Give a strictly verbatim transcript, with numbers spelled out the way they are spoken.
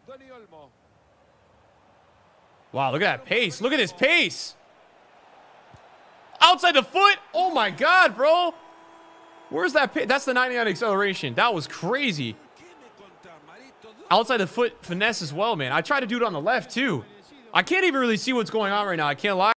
Wow, look at that pace. Look at this pace. Outside the foot. Oh my God, bro. Where's that pace? That's the ninety-nine acceleration. That was crazy. Outside the foot finesse as well, man. I tried to do it on the left too. I can't even really see what's going on right now. I can't lie.